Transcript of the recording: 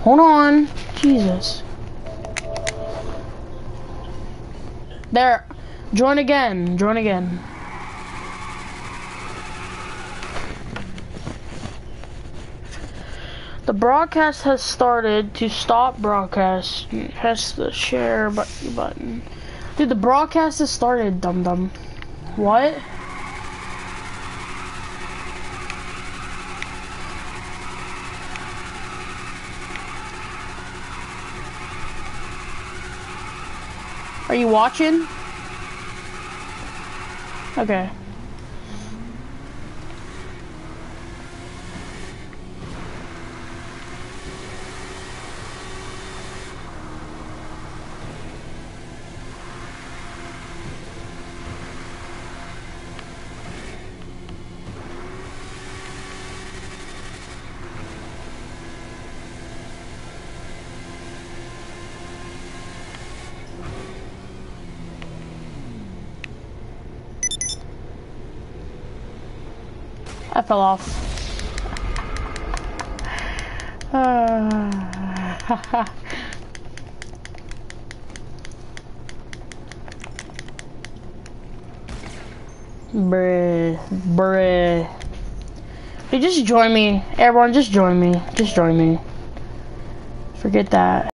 Hold on. Jesus. There. Join again. Join again. The broadcast has started. To stop broadcast, press the share button. Dude, the broadcast has started, dum-dum. What? Are you watching? Okay. I fell off. Bruh. Hey, just join me. Everyone, just join me. Just join me. Forget that.